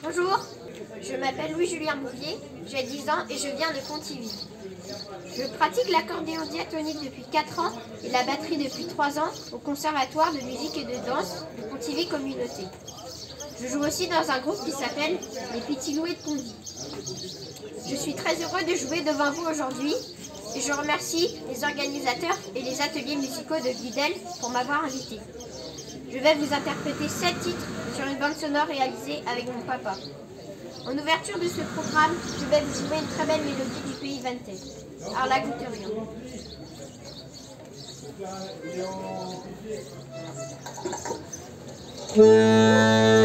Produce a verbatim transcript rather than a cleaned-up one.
Bonjour, je m'appelle Louis-Julien Bouvier, j'ai dix ans et je viens de Pontivy. Je pratique l'accordéon diatonique depuis quatre ans et la batterie depuis trois ans au Conservatoire de musique et de danse de Pontivy Communauté. Je joue aussi dans un groupe qui s'appelle les Petits Loups de Pontivy. Je suis très heureux de jouer devant vous aujourd'hui et je remercie les organisateurs et les ateliers musicaux de Guidel pour m'avoir invité. Je vais vous interpréter sept titres sur une bande sonore réalisée avec mon papa. En ouverture de ce programme, je vais vous jouer une très belle mélodie du pays Ventel, Arla Gouterian. Yeah.